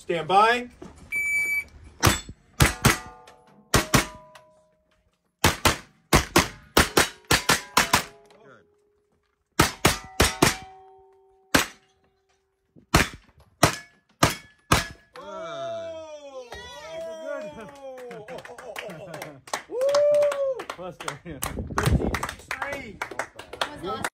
Stand by. Plus 3. 13-3. That was awesome.